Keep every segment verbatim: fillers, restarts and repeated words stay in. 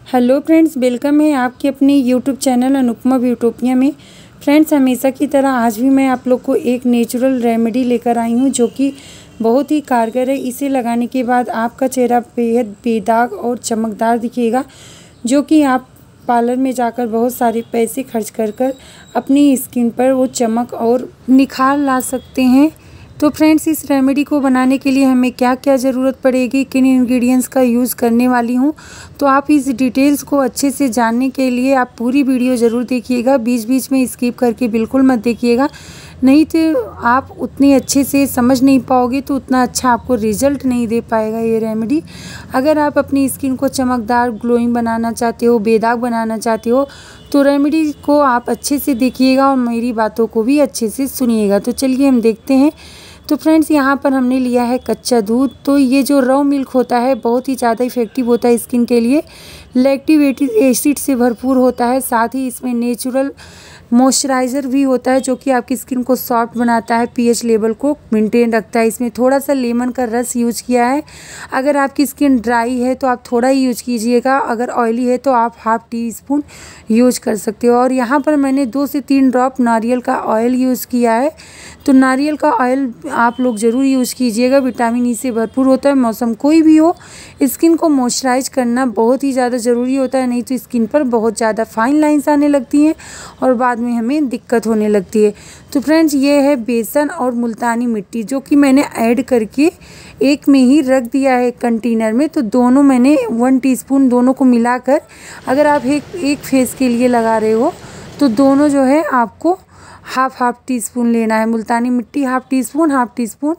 Hello friends, welcome है आपके अपने यूट्यूब चैनल अनुपमा ब्यूटोपिया में। फ्रेंड्स, हमेशा की तरह आज भी मैं आप लोग को एक नेचुरल रेमेडी लेकर आई हूँ जो कि बहुत ही कारगर है। इसे लगाने के बाद आपका चेहरा बेहद बेदाग और चमकदार दिखेगा, जो कि आप पार्लर में जाकर बहुत सारे पैसे खर्च कर कर अपनी स्किन पर वो चमक और निखार ला सकते हैं। तो फ्रेंड्स, इस रेमेडी को बनाने के लिए हमें क्या क्या ज़रूरत पड़ेगी, किन इंग्रेडिएंट्स का यूज़ करने वाली हूँ, तो आप इस डिटेल्स को अच्छे से जानने के लिए आप पूरी वीडियो ज़रूर देखिएगा। बीच बीच में स्किप करके बिल्कुल मत देखिएगा, नहीं तो आप उतनी अच्छे से समझ नहीं पाओगे, तो उतना अच्छा आपको रिजल्ट नहीं दे पाएगा ये रेमेडी। अगर आप अपनी स्किन को चमकदार ग्लोइंग बनाना चाहते हो, बेदाग बनाना चाहते हो, तो रेमेडी को आप अच्छे से देखिएगा और मेरी बातों को भी अच्छे से सुनिएगा। तो चलिए हम देखते हैं। तो फ्रेंड्स, यहाँ पर हमने लिया है कच्चा दूध। तो ये जो रॉ मिल्क होता है बहुत ही ज़्यादा इफ़ेक्टिव होता है स्किन के लिए, लैक्टिक एसिड से भरपूर होता है। साथ ही इसमें नेचुरल मॉइस्चराइज़र भी होता है जो कि आपकी स्किन को सॉफ्ट बनाता है, पीएच लेवल को मेंटेन रखता है। इसमें थोड़ा सा लेमन का रस यूज किया है। अगर आपकी स्किन ड्राई है तो आप थोड़ा ही यूज कीजिएगा, अगर ऑयली है तो आप हाफ टी स्पून यूज कर सकते हो। और यहाँ पर मैंने दो से तीन ड्रॉप नारियल का ऑयल यूज़ किया है। तो नारियल का ऑयल आप लोग ज़रूर यूज़ कीजिएगा, विटामिन ई से भरपूर होता है। मौसम कोई भी हो, स्किन को मॉइस्चराइज करना बहुत ही ज़्यादा ज़रूरी होता है, नहीं तो स्किन पर बहुत ज़्यादा फाइन लाइंस आने लगती हैं और बाद में हमें दिक्कत होने लगती है। तो फ्रेंड्स, ये है बेसन और मुल्तानी मिट्टी जो कि मैंने ऐड करके एक में ही रख दिया है कंटेनर में। तो दोनों मैंने वन टीस्पून दोनों को मिलाकर, अगर आप एक एक फेस के लिए लगा रहे हो तो दोनों जो है आपको हाफ हाफ टी स्पून लेना है। Multani mitti half teaspoon, half teaspoon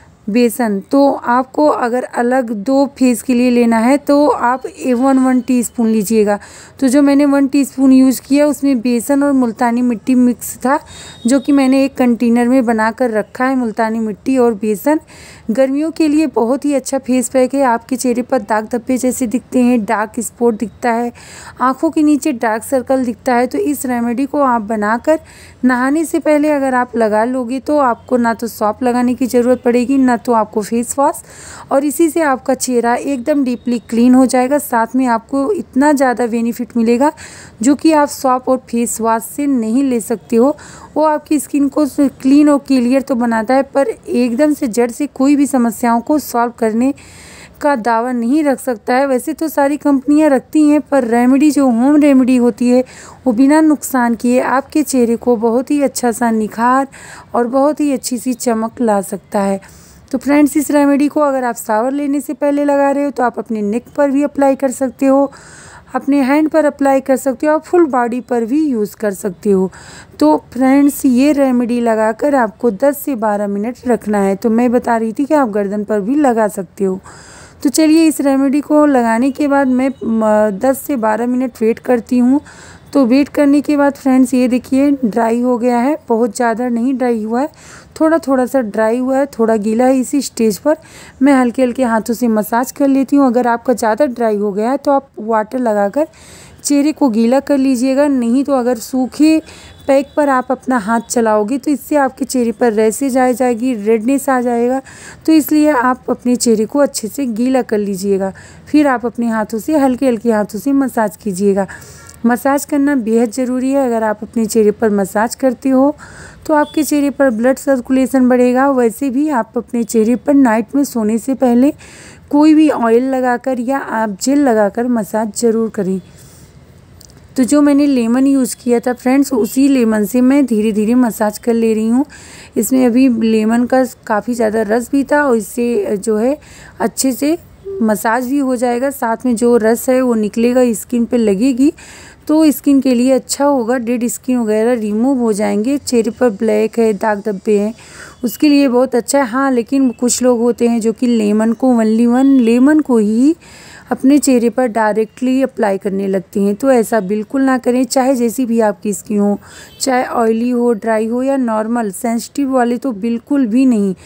बेसन। तो आपको अगर अलग दो फेस के लिए लेना है तो आप वन वन टीस्पून लीजिएगा। तो जो मैंने वन टीस्पून यूज़ किया उसमें बेसन और मुल्तानी मिट्टी मिक्स था, जो कि मैंने एक कंटेनर में बना कर रखा है। मुल्तानी मिट्टी और बेसन गर्मियों के लिए बहुत ही अच्छा फेस पैक है। आपके चेहरे पर दाग धब्बे जैसे दिखते हैं, डार्क स्पॉट दिखता है, आँखों के नीचे डार्क सर्कल दिखता है, तो इस रेमेडी को आप बनाकर नहाने से पहले अगर आप लगा लोगे तो आपको ना तो सॉप लगाने की ज़रूरत पड़ेगी, ना तो आपको फेस वॉश, और इसी से आपका चेहरा एकदम डीपली क्लीन हो जाएगा। साथ में आपको इतना ज़्यादा बेनिफिट मिलेगा जो कि आप सॉप और फेस वॉश से नहीं ले सकते हो। वो आपकी स्किन को क्लीन और क्लियर तो बनाता है, पर एकदम से जड़ से कोई भी समस्याओं को सॉल्व करने का दावा नहीं रख सकता है। वैसे तो सारी कंपनियां रखती हैं, पर रेमेडी जो होम रेमेडी होती है वो बिना नुकसान किए आपके चेहरे को बहुत ही अच्छा सा निखार और बहुत ही अच्छी सी चमक ला सकता है। तो फ्रेंड्स, इस रेमेडी को अगर आप शावर लेने से पहले लगा रहे हो तो आप अपने नेक पर भी अप्लाई कर सकते हो, अपने हैंड पर अप्लाई कर सकते हो, आप फुल बॉडी पर भी यूज़ कर सकते हो। तो फ्रेंड्स, ये रेमेडी लगाकर आपको दस से बारह मिनट रखना है। तो मैं बता रही थी कि आप गर्दन पर भी लगा सकते हो। तो चलिए, इस रेमेडी को लगाने के बाद मैं दस से बारह मिनट वेट करती हूँ। तो वेट करने के बाद फ्रेंड्स, ये देखिए ड्राई हो गया है, बहुत ज़्यादा नहीं ड्राई हुआ है, थोड़ा थोड़ा सा ड्राई हुआ है, थोड़ा गीला है। इसी स्टेज पर मैं हल्के हल्के हाथों से मसाज कर लेती हूँ। अगर आपका ज़्यादा ड्राई हो गया है तो आप वाटर लगाकर चेहरे को गीला कर लीजिएगा, नहीं तो अगर सूखे पैक पर आप अपना हाथ चलाओगे तो इससे आपके चेहरे पर रैशेज आ जाएगी, रेडनेस आ जाएगा। तो इसलिए आप अपने चेहरे को अच्छे से गीला कर लीजिएगा, फिर आप अपने हाथों से हल्के हल्के हाथों से मसाज कीजिएगा। मसाज करना बेहद ज़रूरी है। अगर आप अपने चेहरे पर मसाज करते हो तो आपके चेहरे पर ब्लड सर्कुलेशन बढ़ेगा। वैसे भी आप अपने चेहरे पर नाइट में सोने से पहले कोई भी ऑयल लगाकर या आप जेल लगाकर मसाज ज़रूर करें। तो जो मैंने लेमन यूज़ किया था फ्रेंड्स, उसी लेमन से मैं धीरे धीरे मसाज कर ले रही हूँ। इसमें अभी लेमन का काफ़ी ज़्यादा रस भी था और इससे जो है अच्छे से मसाज भी हो जाएगा। साथ में जो रस है वो निकलेगा, स्किन पे लगेगी तो स्किन के लिए अच्छा होगा। डेड स्किन वगैरह रिमूव हो जाएंगे। चेहरे पर ब्लैक है, दाग धब्बे हैं, उसके लिए बहुत अच्छा है। हाँ, लेकिन कुछ लोग होते हैं जो कि लेमन को ओनली वन लेमन को ही अपने चेहरे पर डायरेक्टली अप्लाई करने लगते हैं। तो ऐसा बिल्कुल ना करें, चाहे जैसी भी आपकी स्किन हो, चाहे ऑयली हो, ड्राई हो या नॉर्मल। सेंसिटिव वाले तो बिल्कुल भी नहीं।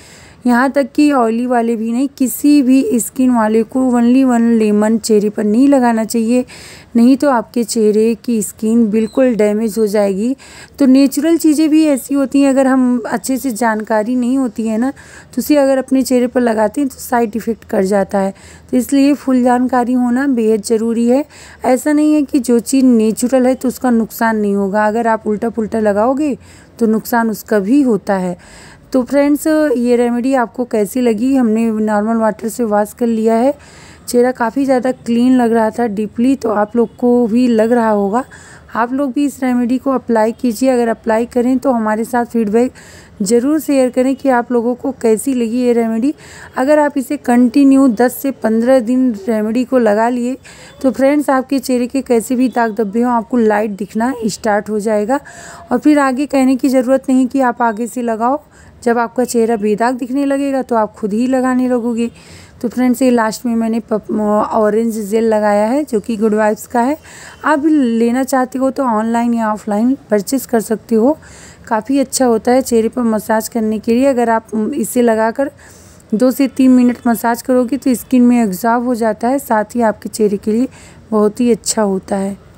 यहाँ तक कि ऑयली वाले भी नहीं, किसी भी स्किन वाले को ओनली वन लेमन चेहरे पर नहीं लगाना चाहिए, नहीं तो आपके चेहरे की स्किन बिल्कुल डैमेज हो जाएगी। तो नेचुरल चीज़ें भी ऐसी होती हैं, अगर हम अच्छे से जानकारी नहीं होती है ना तो उसे अगर अपने चेहरे पर लगाते हैं तो साइड इफ़ेक्ट कर जाता है। तो इसलिए फुल जानकारी होना बेहद ज़रूरी है। ऐसा नहीं है कि जो चीज़ नेचुरल है तो उसका नुकसान नहीं होगा, अगर आप उल्टा पुल्टा लगाओगे तो नुकसान उसका भी होता है। तो फ्रेंड्स, ये रेमेडी आपको कैसी लगी? हमने नॉर्मल वाटर से वॉश कर लिया है, चेहरा काफ़ी ज़्यादा क्लीन लग रहा था डीपली, तो आप लोग को भी लग रहा होगा। आप लोग भी इस रेमेडी को अप्लाई कीजिए, अगर अप्लाई करें तो हमारे साथ फीडबैक ज़रूर शेयर करें कि आप लोगों को कैसी लगी ये रेमेडी। अगर आप इसे कंटिन्यू दस से पंद्रह दिन रेमेडी को लगा लिए तो फ्रेंड्स, आपके चेहरे के कैसे भी दाग धब्बे हों आपको लाइट दिखना स्टार्ट हो जाएगा, और फिर आगे कहने की ज़रूरत नहीं कि आप आगे से लगाओ। जब आपका चेहरा बेदाग दिखने लगेगा तो आप खुद ही लगाने लगोगे। तो फ्रेंड्स, ये लास्ट में मैंने ऑरेंज जेल लगाया है जो कि गुड वाइब्स का है। आप लेना चाहते हो तो ऑनलाइन या ऑफलाइन परचेस कर सकते हो, काफ़ी अच्छा होता है चेहरे पर मसाज करने के लिए। अगर आप इसे लगाकर दो से तीन मिनट मसाज करोगे तो स्किन में एब्जॉर्ब हो जाता है, साथ ही आपके चेहरे के लिए बहुत ही अच्छा होता है।